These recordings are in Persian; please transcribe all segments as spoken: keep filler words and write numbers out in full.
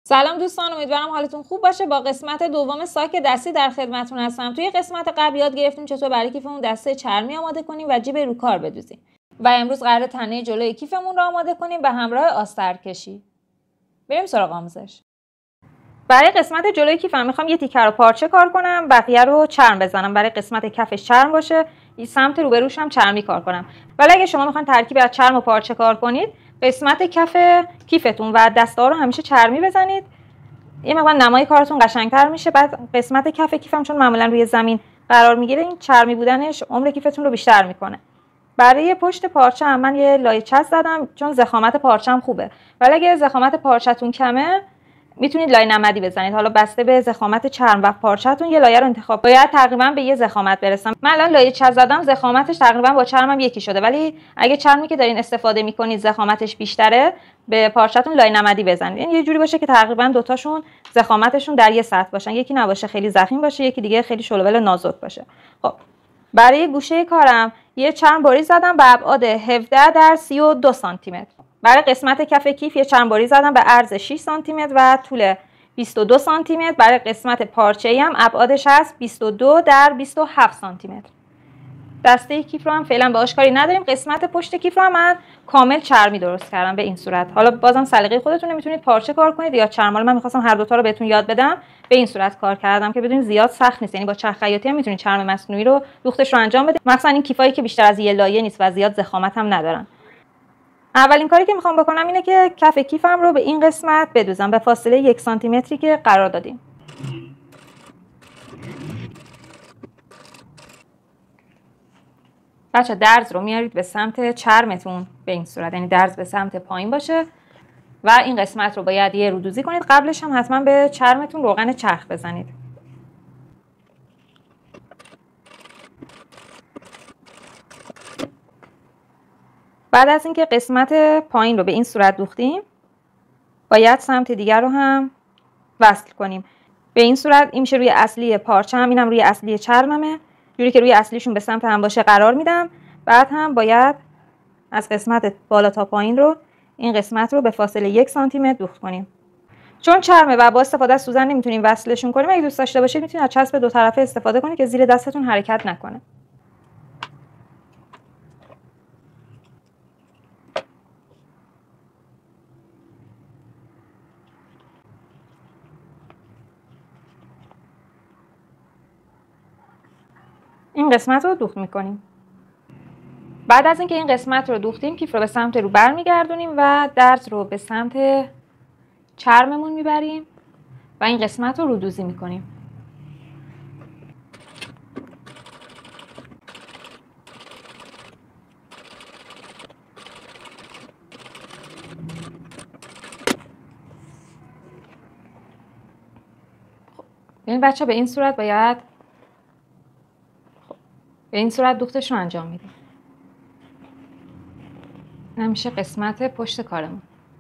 سلام دوستان، امیدوارم حالتون خوب باشه. با قسمت دوم ساک دستی در خدمتتون هستم. توی قسمت قبل یاد گرفتیم چطور برای کیفمون دسته چرمی آماده کنیم و جیب روکار بدوزیم. و امروز قراره تنه جلوی کیفمون رو آماده کنیم به همراه آسترکشی. بریم سراغ آموزش. برای قسمت جلوی کیفم میخوام یه تیکه رو پارچه کار کنم، بقیه رو چرم بزنم. برای قسمت کفش چرم باشه، این سمت روبروش هم چرمی کار کنم. ولی اگه شما میخواین ترکیب از چرم و پارچه کار کنید، قسمت کف کیفتون و دستا رو همیشه چرمی بزنید. یه مقدار نمای کارتون قشنگتر میشه. بعد قسمت کف کیفم چون معمولا روی زمین قرار میگیره، این چرمی بودنش عمر کیفتون رو بیشتر میکنه. برای پشت پارچه هم من یه لایه چسب زدم چون ضخامت پارچه‌م خوبه. ولی اگه ضخامت پارچه‌تون کمه، میتونید لایه نمدی بزنید. حالا بسته به ضخامت چرم و پارچه‌تون یه لایه رو انتخاب. باید تقریبا به یه ضخامت برسم. من الان لایه چسب زدم، ضخامتش تقریبا با چرمم یکی شده. ولی اگه چرمی که دارین استفاده میکنید ضخامتش بیشتره، به پارچه‌تون لایه نمدی بزنید. این یه جوری باشه که تقریبا دوتاشون ضخامتشون در یه سطح باشن. یکی نباشه خیلی ضخیم باشه، یکی دیگه خیلی شلوول و نازک باشه. خب برای گوشه کارم یه چرم بریز زدم به ابعاد هفده در سی و دو سانتی متر. برای قسمت کف کیف یه چرم بریز زدم به عرض شش سانتی متر و طول بیست و دو سانتی متر. برای قسمت پارچه‌ای هم ابعادش هست بیست و دو در بیست و هفت سانتی متر. دسته کیف رو هم فعلا باهاش کاری نداریم. قسمت پشت کیف رو هم من کامل چرمی درست کردم به این صورت. حالا بازم سلیقه خودتونه، میتونید پارچه کار کنید یا چرم. حالا من می‌خواستم هر دو تا رو بهتون یاد بدم، به این صورت کار کردم که بدونید زیاد سخت نیست. یعنی با چرخ خیاطی هم میتونید چرم مصنوعی رو دوختش رو انجام بدید. مثلا این کیفایی که بیشتر از یه لایه نیست و زیاد ضخامت هم ندارن. اولین کاری که میخوام بکنم اینه که کف کیفم رو به این قسمت بدوزم به فاصله یک سانتی متری که قرار دادیم. بچه درز رو میارید به سمت چرمتون به این صورت، یعنی درز به سمت پایین باشه و این قسمت رو باید یه رودوزی کنید. قبلش هم حتما به چرمتون روغن چرخ بزنید. بعد از اینکه قسمت پایین رو به این صورت دوختیم، باید سمت دیگر رو هم وصل کنیم. به این صورت این میشه روی اصلی پارچه هم، اینم روی اصلی چرممه. جوری که روی اصلیشون به سمت هم باشه قرار میدم. بعد هم باید از قسمت بالا تا پایین رو این قسمت رو به فاصله یک سانتی متر دوخت کنیم. چون چرمه و با استفاده از سوزن نمیتونیم وصلشون کنیم، اگه دوست داشته باشید میتونید از چسب دو طرفه استفاده کنید که زیر دستتون حرکت نکنه. این قسمت رو دوخت میکنیم. بعد از اینکه این قسمت رو دوختیم، کیف رو به سمت رو برمیگردونیم و درز رو به سمت چرممون میبریم و این قسمت رو رودوزی میکنیم. این بچه به این صورت باید به این صورت دوختش رو انجام میدیم. نمیشه قسمت پشت کارمون.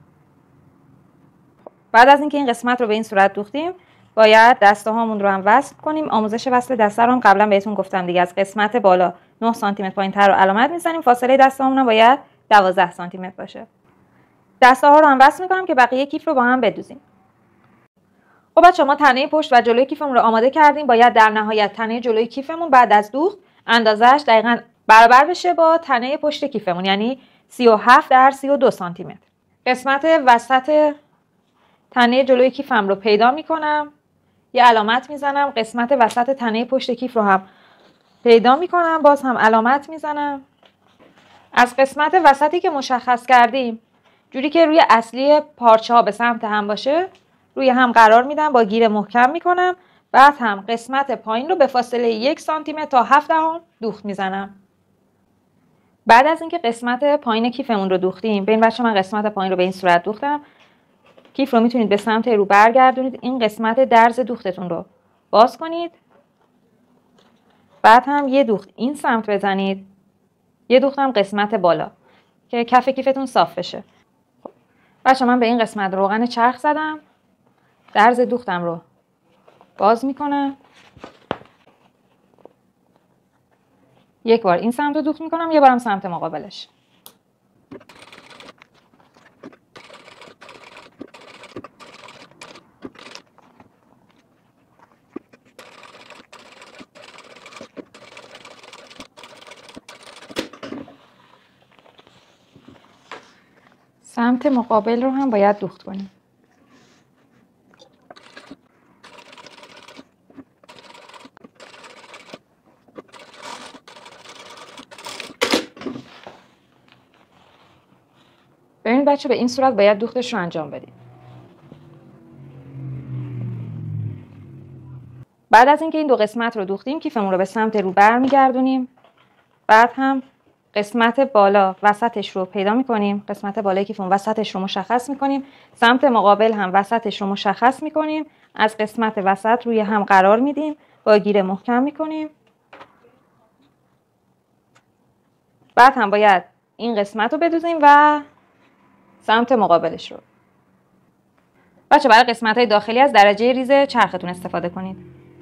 بعد از اینکه این قسمت رو به این صورت دوختیم، باید دسته هامون رو هم وصل کنیم. آموزش وصل دسته رو هم قبلا بهتون گفتم دیگه. از قسمت بالا نه سانتی متر پایین‌تر رو علامت میزنیم. فاصله دسته هامون هم باید دوازده سانتی متر باشه. دسته ها رو هم وصل میکنم که بقیه کیف رو با هم بدوزیم. خب بچه‌ها، ما تنه پشت و جلوی کیفمون رو آماده کردیم. باید در نهایت تنه جلوی کیفمون بعد از دوخت اندازه‌اش دقیقاً برابر بشه با تنه پشت کیفمون، یعنی سی و هفت در سی و دو سانتی متر. قسمت وسط تنه جلوی کیفم رو پیدا میکنم، یه علامت میزنم. قسمت وسط تنه پشت کیف رو هم پیدا میکنم، باز هم علامت میزنم. از قسمت وسطی که مشخص کردیم، جوری که روی اصلی پارچه ها به سمت هم باشه، روی هم قرار میدم، با گیر محکم میکنم. بعد هم قسمت پایین رو به فاصله یک سانتی متر تا هفت دهم دوخت میزنم. بعد از اینکه قسمت پایین کیفمون رو دوختیم، به این بچه من قسمت پایین رو به این صورت دوختم. کیف رو میتونید به سمت رو برگردونید. این قسمت درز دوختتون رو باز کنید. بعد هم یه دوخت این سمت بزنید، یه دوخت هم قسمت بالا که کف کیفتون صاف بشه. بچه من به این قسمت روغن چرخ زدم. درز دوختم رو باز میکنم. یک بار این سمت رو دوخت میکنم، یه بارم سمت مقابلش. سمت مقابل رو هم باید دوخت کنیم. ببینید بچه، به این صورت باید دوختش رو انجام بدیم. بعد از اینکه این دو قسمت رو دوختیم، کیفمون رو به سمت رو برمیگردونیم. بعد هم قسمت بالا وسطش رو پیدا میکنیم. قسمت بالای کیفمون وسطش رو مشخص میکنیم. سمت مقابل هم وسطش رو مشخص میکنیم. از قسمت وسط روی هم قرار میدیم. با گیره محکم میکنیم. بعد هم باید این قسمت رو بدوزیم و سمت مقابلش رو. بچه برای قسمت های داخلی از درجه ریز چرختون استفاده کنید.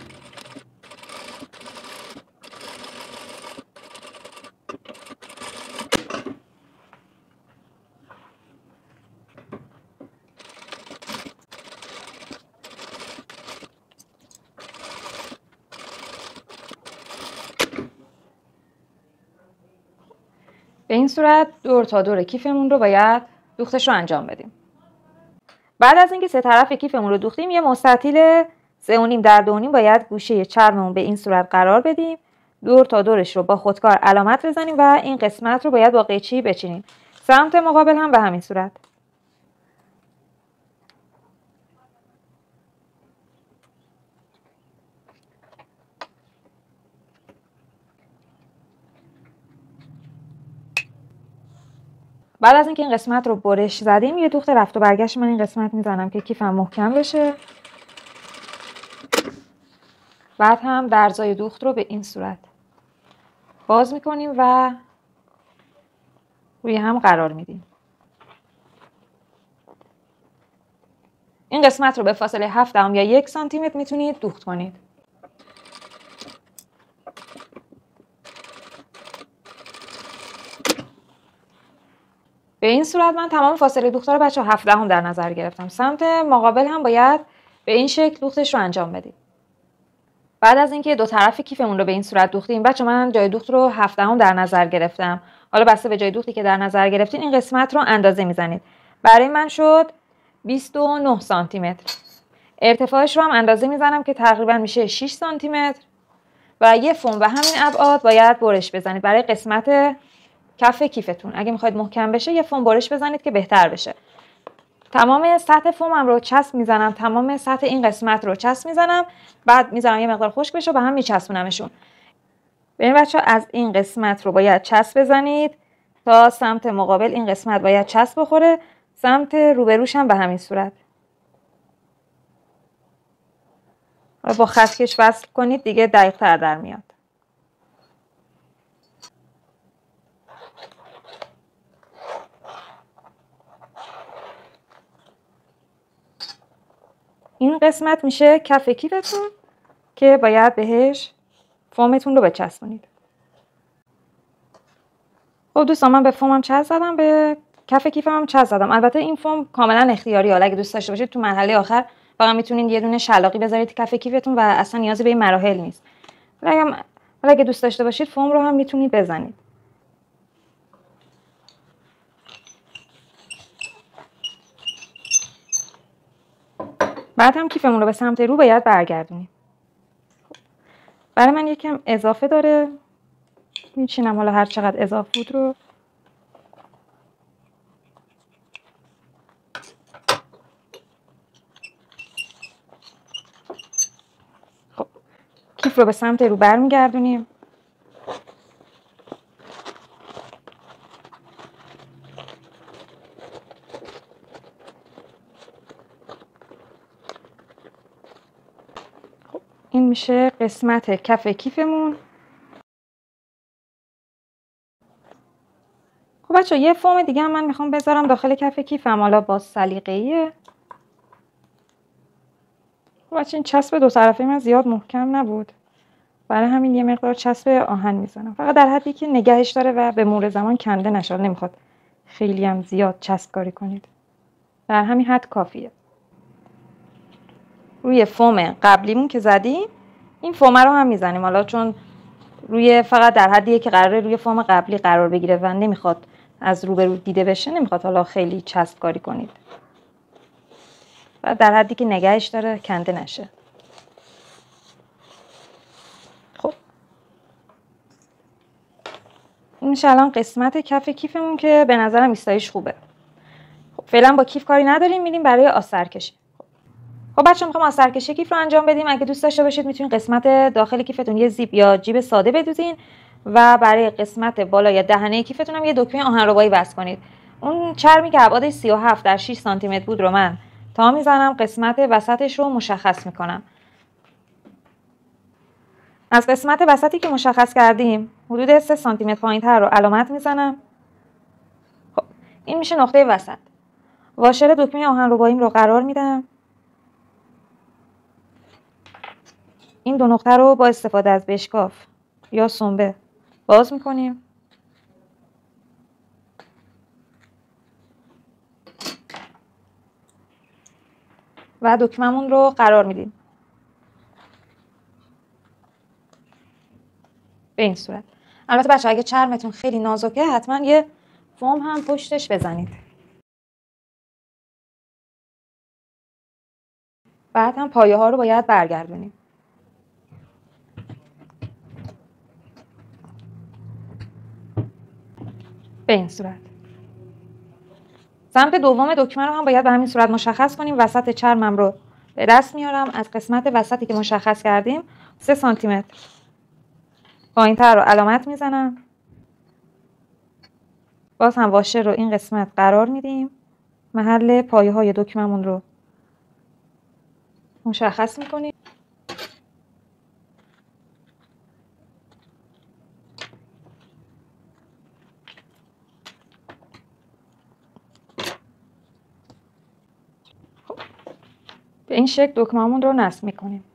به این صورت دور تا دور کیفمون رو باید دوختش رو انجام بدیم. بعد از اینکه سه طرف کیفمون رو دوختیم، یه مستطیل سه و نیم در دو و نیم باید گوشه چرممون به این صورت قرار بدیم. دور تا دورش رو با خودکار علامت بزنیم و این قسمت رو باید با قیچی بچینیم. سمت مقابل هم به همین صورت. بعد از اینکه این قسمت رو برش زدیم، یه دوخت رفت و برگشت من این قسمت میزنم که کیفم محکم بشه. بعد هم درزای دوخت رو به این صورت باز میکنیم و روی هم قرار میدیم. این قسمت رو به فاصله هفت دهم یا یک سانتی متر میتونید دوخت کنید. به این صورت من تمام فاصله دوخت رو بچه هفت دهم در نظر گرفتم. سمت مقابل هم باید به این شکل دوختش رو انجام بدیم. بعد از اینکه دو طرف کیفمون رو به این صورت دوختیم، بچه من جای دوخت رو هفت دهم در نظر گرفتم. حالا بسته به جای دوختی که در نظر گرفتین، این قسمت رو اندازه میزنید. برای من شد بیست و نه سانتی متر. ارتفاعش رو هم اندازه میزنم که تقریبا میشه شش سانتی متر و یه فوم به همین ابعاد باید برش بزنید برای قسمت کف کیفتون. اگه میخواید محکم بشه یه فوم برش بزنید که بهتر بشه. تمام سطح فومم رو چسب میزنم، تمام سطح این قسمت رو چسب میزنم، بعد میذارم یه مقدار خشک بشه و به هم میچسبونمشون. ببین بچه‌ها، از این قسمت رو باید چسب بزنید تا سمت مقابل این قسمت باید چسب بخوره، سمت روبروش هم به همین صورت. حالا با خطکش وصل کنید دیگه دقیق تر در میاد. این قسمت میشه کف کیفتون که باید بهش فومتون رو بچسبونید. خب دوستان، من به فومم چسب زدم، به کف کیفم هم چسب زدم. البته این فوم کاملا اختیاری ها. اگه دوست داشته باشید تو مرحله آخر فقط میتونید یه دونه شلاقی بذارید کف کیفتون و اصلا نیازی به این مراحل نیست. ولی اگه, اگه دوست داشته باشید فوم رو هم میتونید بزنید. بعد هم کیفمون رو به سمت رو باید برگردونیم. برای من یکم اضافه داره، میچینم حالا هر چقدر اضافه بود رو. خب کیف رو به سمت رو برمیگردونیم. این میشه قسمت کف کیفمون. خب بچه یه فوم دیگه هم من میخوام بذارم داخل کف کیفم، حالا با سلیقه‌ایه. خب بچه این چسب دو طرفه من زیاد محکم نبود، برای همین یه مقدار چسب آهن میزنم، فقط در حدی که نگهش داره و به مرور زمان کنده نشه. نمیخواد خیلی هم زیاد چسب کاری کنید، در همین حد کافیه. روی فوم قبلیمون که زدیم این فوم رو هم میزنیم، حالا چون روی فقط در حدیه که قراره روی فوم قبلی قرار بگیره و نمیخواد از روبرو دیده بشه نمیخواد حالا خیلی چسب کاری کنید و در حدی که نگهش داره کنده نشه. خب این میشه الان قسمت کف کیفمون که به نظرم ایستایش خوبه. خب فعلا با کیف کاری نداریم، میریم برای آستر کشی. خب بچه‌ها میخوام آستر کشی کیف رو انجام بدیم. اگه دوست داشته باشید میتونید قسمت داخل کیفتون یه زیپ یا جیب ساده بدوزین و برای قسمت بالا یا دهنه کیفتون هم یه دکمه آهنربایی وصل کنید. اون چرمی که ابعادش سی و هفت در شش سانتی متر بود رو من تا میزنم قسمت وسطش رو مشخص میکنم. از قسمت وسطی که مشخص کردیم حدود سه سانتی متر پایین‌تر رو علامت میزنم. خب این میشه نقطه وسط. واشر دکمه آهنرباییم رو قرار میدم. این دو نقطه رو با استفاده از بشکاف یا سنبه باز میکنیم. و دکممون رو قرار میدیم به این صورت. البته بچه اگه چرمتون خیلی نازکه حتما یه فوم هم پشتش بزنید. بعد هم پایه ها رو باید برگردونیم. به این صورت. سمت دوم دکمه رو هم باید به همین صورت مشخص کنیم. وسط چرمم رو به دست میارم. از قسمت وسطی که مشخص کردیم سه سانتی متر پایین‌تر رو علامت میزنم. باز هم واشر رو این قسمت قرار میدیم. محل پایه های دکممون رو مشخص میکنیم. به این شکل دکممون رو نصب میکنیم.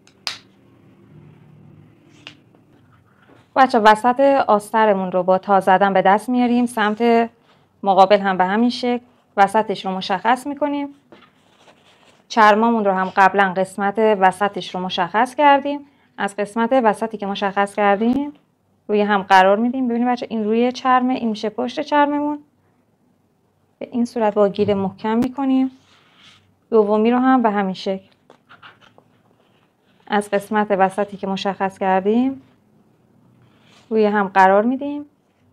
بچه وسط آسترمون رو با تا زدن به دست میاریم. سمت مقابل هم به همین شکل وسطش رو مشخص میکنیم. چرمامون رو هم قبلا قسمت وسطش رو مشخص کردیم. از قسمت وسطی که مشخص کردیم روی هم قرار میدیم. ببینید بچه این روی چرمه، این میشه پشت چرممون. به این صورت با گیر محکم میکنیم. دومی رو هم به همین شکل از قسمت وسطی که مشخص کردیم روی هم قرار میدیم.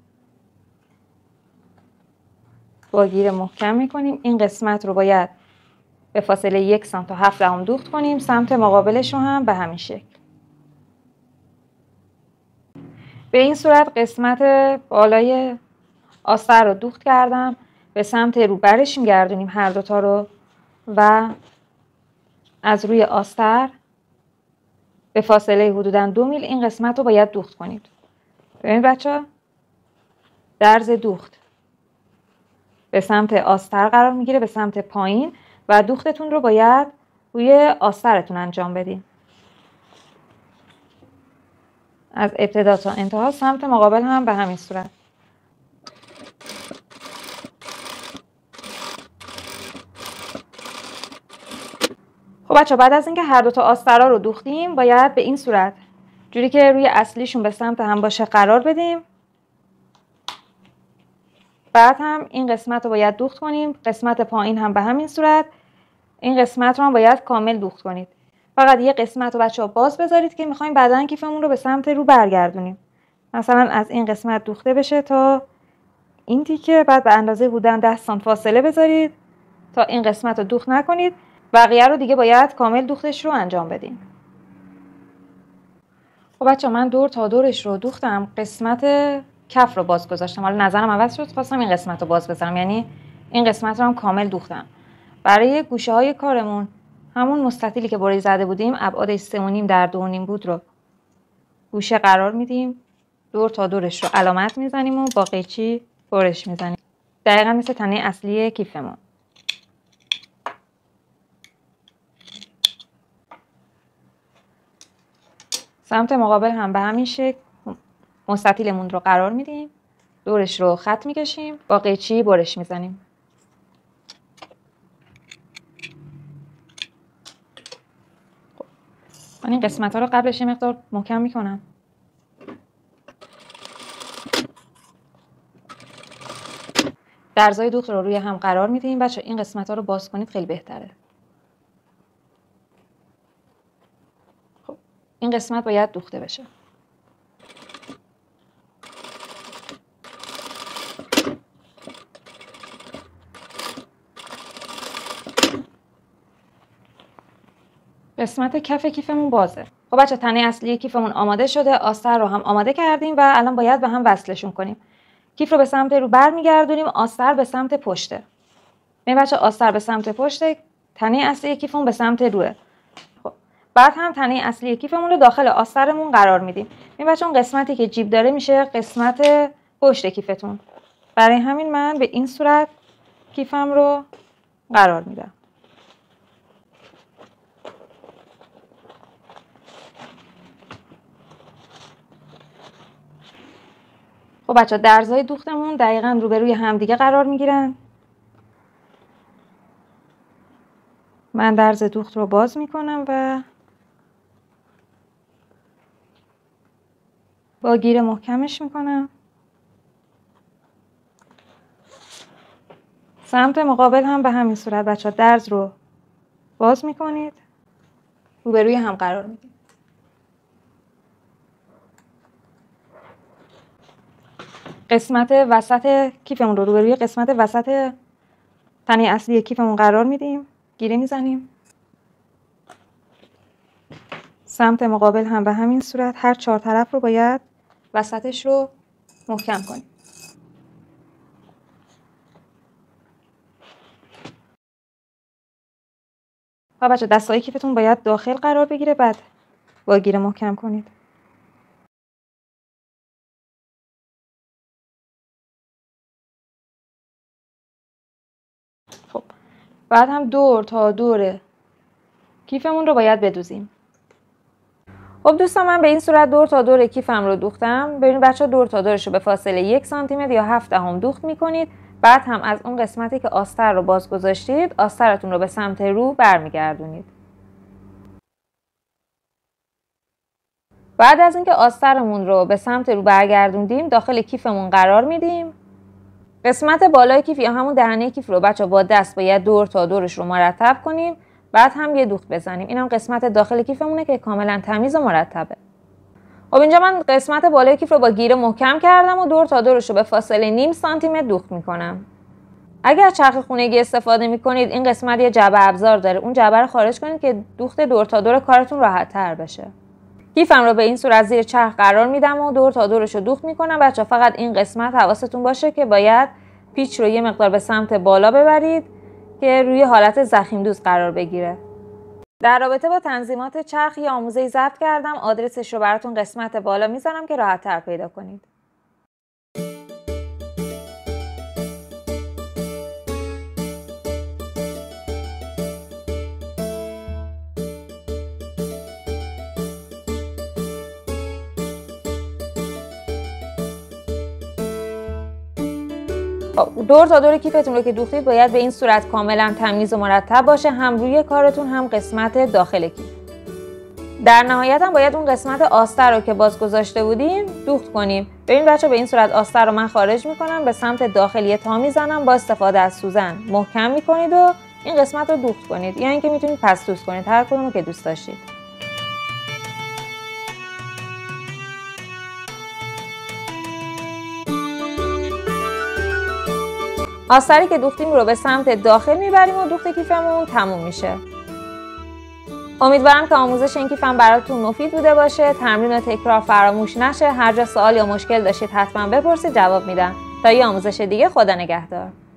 با گیر محکم میکنیم. این قسمت رو باید به فاصله یک سانتی تا هفت دهم دوخت کنیم. سمت مقابلش رو هم به همین شکل. به این صورت قسمت بالای آستر رو دوخت کردم. به سمت رو برش میگردونیم هر دوتا رو و از روی آستر به فاصله حدوداً دو میل این قسمت رو باید دوخت کنید. ببینید بچه ها درز دوخت به سمت آستر قرار میگیره، به سمت پایین، و دوختتون رو باید روی آسترتون انجام بدین. از ابتدا تا انتها. سمت مقابل هم به همین صورت. خب بچه بعد از اینکه هر دو تا آسترها رو دوختیم باید به این صورت جوری که روی اصلیشون به سمت هم باشه قرار بدیم. بعد هم این قسمت رو باید دوخت کنیم. قسمت پایین هم به همین صورت. این قسمت رو هم باید کامل دوخت کنید. فقط یه قسمت رو بچه‌ها باز بذارید که می‌خوایم بعداً کیفمون رو به سمت رو برگردونیم. مثلا از این قسمت دوخته بشه تا این تیکه، بعد به اندازه حدوداً ده سانتی فاصله بذارید تا این قسمت رو دوخت نکنید. بقیه رو دیگه باید کامل دوختش رو انجام بدیم. خب بچه‌ها من دور تا دورش رو دوختم. قسمت کف رو باز گذاشتم. حالا نظرم عوض شد، خواستم این قسمت رو باز بذارم، یعنی این قسمت رو هم کامل دوختم. برای گوشه های کارمون همون مستطیلی که برای زده بودیم ابعادش سه و نیم در دو و نیم بود رو گوشه قرار میدیم. دور تا دورش رو علامت میزنیم و با قیچی برش میزنیم. دقیقا مثل تنه اصلی کیفمون. سمت مقابل هم به همین شکل مستطیلمون رو قرار میدیم. دورش رو خط میکشیم. با قیچی برش میزنیم. من این قسمت ها رو قبلش یه مقدار محکم میکنم. درزای دوخت رو روی هم قرار میدیم. بچه این قسمت ها رو باز کنید خیلی بهتره. خب این قسمت باید دوخته بشه. قسمت کف کیفمون بازه. خب بچه تنه اصلی کیفمون آماده شده، آستر رو هم آماده کردیم و الان باید به هم وصلشون کنیم. کیف رو به سمت رو برمیگردونیم، آستر به سمت پشته. ببین بچه آستر به سمت پشته، تنه اصلی کیفمون به سمت روه. خب بعد هم تنه اصلی کیفمون رو داخل آسترمون قرار میدیم. ببین بچه اون قسمتی که جیب داره میشه قسمت پشت کیفتون. برای همین من به این صورت کیفم رو قرار میدم. خب بچه درزای دوختمون دقیقاً روبروی همدیگه قرار میگیرن. من درز دوخت رو باز میکنم و با گیر محکمش میکنم. سمت مقابل هم به همین صورت بچه درز رو باز میکنید، روبروی هم قرار میدید. قسمت وسط کیفمون رو روبروی قسمت وسط تنه اصلی کیفمون قرار میدیم، گیره میزنیم. سمت مقابل هم به همین صورت هر چهار طرف رو باید وسطش رو محکم کنیم. و بچه دستای کیفتون باید داخل قرار بگیره، بعد با گیره محکم کنید. خب بعد هم دور تا دور کیفمون رو باید بدوزیم. خب دوستان من به این صورت دور تا دور کیفم رو دوختم. ببینید بچه دور تا دورش رو به فاصله یک سانتی متر یا هفت دهم دوخت میکنید. بعد هم از اون قسمتی که آستر رو باز گذاشتید آسترتون رو به سمت رو برمیگردونید. بعد از اینکه آسترمون رو به سمت رو برگردوندیم داخل کیفمون قرار میدیم. قسمت بالای کیف یا همون دهنه کیف رو بچه با دست باید دور تا دورش رو مرتب کنیم. بعد هم یه دوخت بزنیم. اینم قسمت داخل کیفمونه که کاملا تمیز و مرتبه. خب اینجا من قسمت بالای کیف رو با گیره محکم کردم و دور تا دورش رو به فاصله نیم سانتی متر دوخت میکنم. اگر چرخ خونگی استفاده میکنید این قسمت یه جعبه ابزار داره، اون جعبه رو خارج کنید که دوخت دور تا دور کارتون راحت تر بشه. کیفم رو به این صورت زیر چرخ قرار میدم و دور تا دورش رو دوخت میکنم. بچه فقط این قسمت حواستون باشه که باید پیچ رو یه مقدار به سمت بالا ببرید که روی حالت ضخیم‌دوز قرار بگیره. در رابطه با تنظیمات چرخ یه آموزه‌ای ضبط کردم، آدرسش رو براتون قسمت بالا میذارم که راحت تر پیدا کنید. دور تا دور کیفتون رو که دوختید باید به این صورت کاملا تمیز و مرتب باشه، هم روی کارتون هم قسمت داخل کیف. در نهایت هم باید اون قسمت آستر رو که باز گذاشته بودیم دوخت کنیم. ببین بچه به این صورت آستر رو من خارج میکنم، به سمت داخلی تا میزنم، با استفاده از سوزن محکم میکنید و این قسمت رو دوخت کنید، یا اینکه میتونید پس دوز کنید، هر کدومو که دوست داشتید. آستری که دوختیم رو به سمت داخل میبریم و دوخت کیفمون تموم میشه. امیدوارم که آموزش این کیفم براتون مفید بوده باشه. تمرین و تکرار فراموش نشه. هر جا سوال یا مشکل داشتید حتما بپرسید، جواب میدم. تا یه آموزش دیگه، خدا نگهدار.